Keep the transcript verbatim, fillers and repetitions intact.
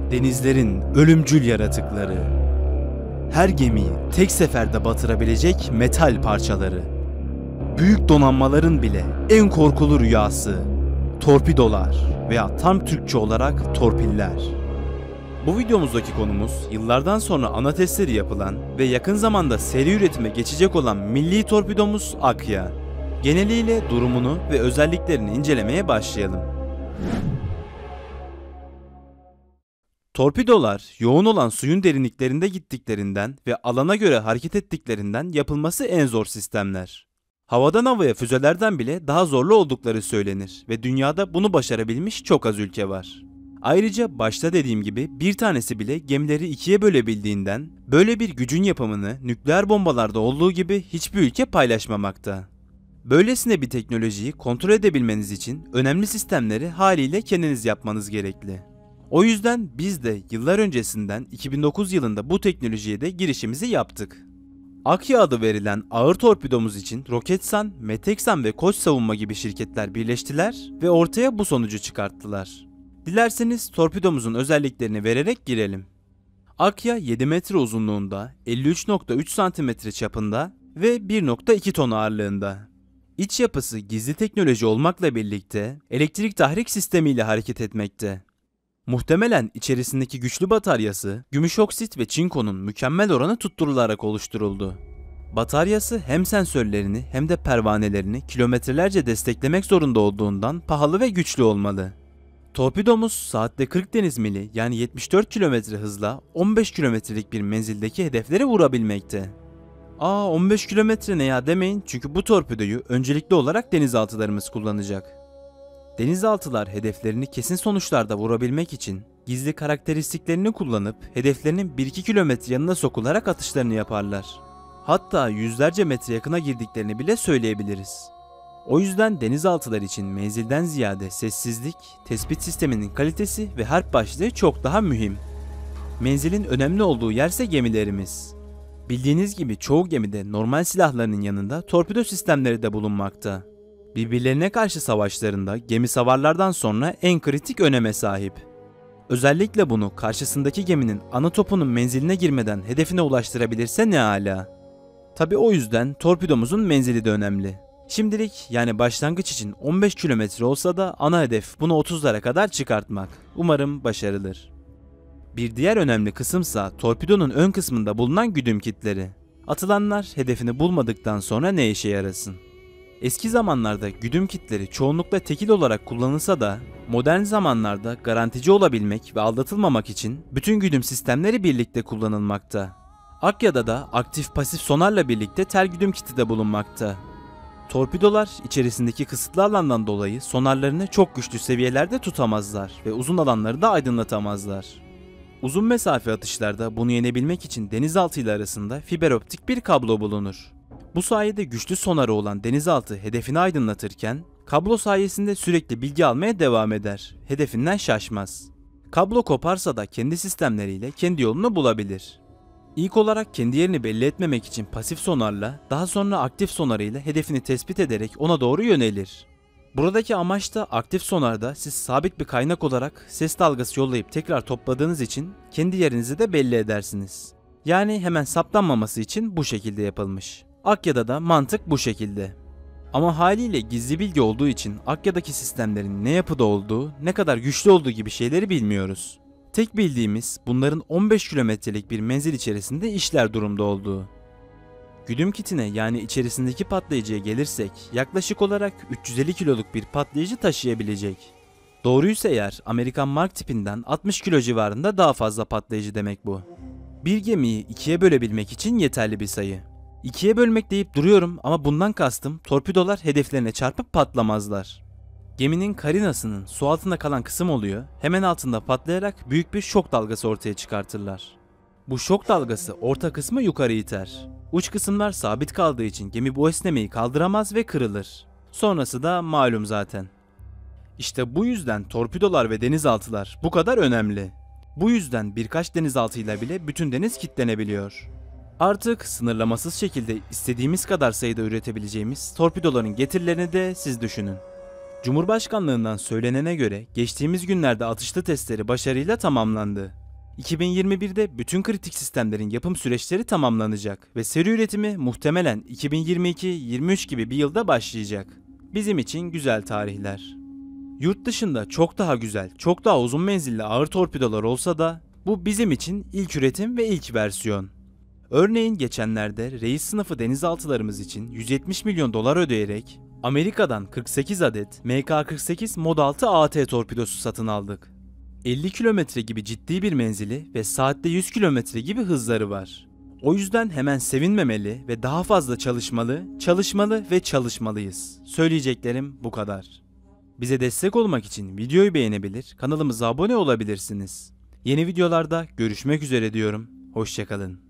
Denizlerin ölümcül yaratıkları. Her gemiyi tek seferde batırabilecek metal parçaları. Büyük donanmaların bile en korkulu rüyası. Torpidolar veya tam Türkçe olarak torpiller. Bu videomuzdaki konumuz yıllardan sonra ana testleri yapılan ve yakın zamanda seri üretime geçecek olan milli torpidomuz Akya. Geneliyle durumunu ve özelliklerini incelemeye başlayalım. Torpidolar yoğun olan suyun derinliklerinde gittiklerinden ve alana göre hareket ettiklerinden yapılması en zor sistemler. Havadan havaya füzelerden bile daha zorlu oldukları söylenir ve dünyada bunu başarabilmiş çok az ülke var. Ayrıca başta dediğim gibi bir tanesi bile gemileri ikiye bölebildiğinden böyle bir gücün yapımını nükleer bombalarda olduğu gibi hiçbir ülke paylaşmamakta. Böylesine bir teknolojiyi kontrol edebilmeniz için önemli sistemleri haliyle kendiniz yapmanız gerekli. O yüzden biz de yıllar öncesinden iki bin dokuz yılında bu teknolojiye de girişimizi yaptık. Akya adı verilen ağır torpidomuz için Roketsan, Meteksan ve Koç Savunma gibi şirketler birleştiler ve ortaya bu sonucu çıkarttılar. Dilerseniz torpidomuzun özelliklerini vererek girelim. Akya yedi metre uzunluğunda, elli üç nokta üç santimetre çapında ve bir nokta iki ton ağırlığında. İç yapısı gizli teknoloji olmakla birlikte elektrik tahrik sistemiyle hareket etmekte. Muhtemelen içerisindeki güçlü bataryası, gümüş oksit ve çinkonun mükemmel oranı tutturularak oluşturuldu. Bataryası hem sensörlerini hem de pervanelerini kilometrelerce desteklemek zorunda olduğundan pahalı ve güçlü olmalı. Torpidomuz saatte kırk deniz mili yani yetmiş dört kilometre hızla on beş kilometrelik bir menzildeki hedefleri vurabilmekte. Aa on beş kilometre ne ya demeyin, çünkü bu torpidoyu öncelikli olarak denizaltılarımız kullanacak. Denizaltılar hedeflerini kesin sonuçlarda vurabilmek için gizli karakteristiklerini kullanıp hedeflerinin bir iki kilometre yanına sokularak atışlarını yaparlar. Hatta yüzlerce metre yakına girdiklerini bile söyleyebiliriz. O yüzden denizaltılar için menzilden ziyade sessizlik, tespit sisteminin kalitesi ve harp başlığı çok daha mühim. Menzilin önemli olduğu yerse gemilerimiz. Bildiğiniz gibi çoğu gemide normal silahlarının yanında torpido sistemleri de bulunmakta. Birbirlerine karşı savaşlarında gemi savarlardan sonra en kritik öneme sahip. Özellikle bunu karşısındaki geminin ana topunun menziline girmeden hedefine ulaştırabilirse ne ala. Tabi o yüzden torpidomuzun menzili de önemli. Şimdilik yani başlangıç için on beş kilometre olsa da ana hedef bunu otuzlara kadar çıkartmak. Umarım başarılır. Bir diğer önemli kısımsa torpidonun ön kısmında bulunan güdüm kitleri. Atılanlar hedefini bulmadıktan sonra ne işe yarasın? Eski zamanlarda güdüm kitleri çoğunlukla tekil olarak kullanılsa da modern zamanlarda garantici olabilmek ve aldatılmamak için bütün güdüm sistemleri birlikte kullanılmakta. Akya'da da aktif pasif sonarla birlikte tel güdüm kiti de bulunmakta. Torpidolar içerisindeki kısıtlı alandan dolayı sonarlarını çok güçlü seviyelerde tutamazlar ve uzun alanları da aydınlatamazlar. Uzun mesafe atışlarda bunu yenebilmek için denizaltı ile arasında fiber optik bir kablo bulunur. Bu sayede güçlü sonarı olan denizaltı hedefini aydınlatırken kablo sayesinde sürekli bilgi almaya devam eder. Hedefinden şaşmaz. Kablo koparsa da kendi sistemleriyle kendi yolunu bulabilir. İlk olarak kendi yerini belli etmemek için pasif sonarla, daha sonra aktif sonarıyla hedefini tespit ederek ona doğru yönelir. Buradaki amaç da aktif sonarda siz sabit bir kaynak olarak ses dalgası yollayıp tekrar topladığınız için kendi yerinizi de belli edersiniz. Yani hemen saptanmaması için bu şekilde yapılmış. Akya'da da mantık bu şekilde. Ama haliyle gizli bilgi olduğu için Akya'daki sistemlerin ne yapıda olduğu, ne kadar güçlü olduğu gibi şeyleri bilmiyoruz. Tek bildiğimiz bunların on beş kilometrelik bir menzil içerisinde işler durumda olduğu. Güdüm kitine yani içerisindeki patlayıcıya gelirsek yaklaşık olarak üç yüz elli kiloluk bir patlayıcı taşıyabilecek. Doğruysa eğer Amerikan Mark tipinden altmış kilo civarında daha fazla patlayıcı demek bu. Bir gemiyi ikiye bölebilmek için yeterli bir sayı. İkiye bölmek deyip duruyorum ama bundan kastım torpidolar hedeflerine çarpıp patlamazlar. Geminin karinasının su altında kalan kısım oluyor, hemen altında patlayarak büyük bir şok dalgası ortaya çıkartırlar. Bu şok dalgası orta kısmı yukarı iter. Uç kısımlar sabit kaldığı için gemi bu esnemeyi kaldıramaz ve kırılır. Sonrası da malum zaten. İşte bu yüzden torpidolar ve denizaltılar bu kadar önemli. Bu yüzden birkaç denizaltıyla bile bütün deniz kilitlenebiliyor. Artık sınırlamasız şekilde istediğimiz kadar sayıda üretebileceğimiz torpidoların getirilerini de siz düşünün. Cumhurbaşkanlığından söylenene göre geçtiğimiz günlerde atışlı testleri başarıyla tamamlandı. iki bin yirmi birde bütün kritik sistemlerin yapım süreçleri tamamlanacak ve seri üretimi muhtemelen iki bin yirmi iki yirmi üç gibi bir yılda başlayacak. Bizim için güzel tarihler. Yurt dışında çok daha güzel, çok daha uzun menzilli ağır torpidolar olsa da bu bizim için ilk üretim ve ilk versiyon. Örneğin geçenlerde reis sınıfı denizaltılarımız için yüz yetmiş milyon dolar ödeyerek Amerika'dan kırk sekiz adet M K kırk sekiz Mod altı A T torpidosu satın aldık. elli kilometre gibi ciddi bir menzili ve saatte yüz kilometre gibi hızları var. O yüzden hemen sevinmemeli ve daha fazla çalışmalı, çalışmalı ve çalışmalıyız. Söyleyeceklerim bu kadar. Bize destek olmak için videoyu beğenebilir, kanalımıza abone olabilirsiniz. Yeni videolarda görüşmek üzere diyorum. Hoşça kalın.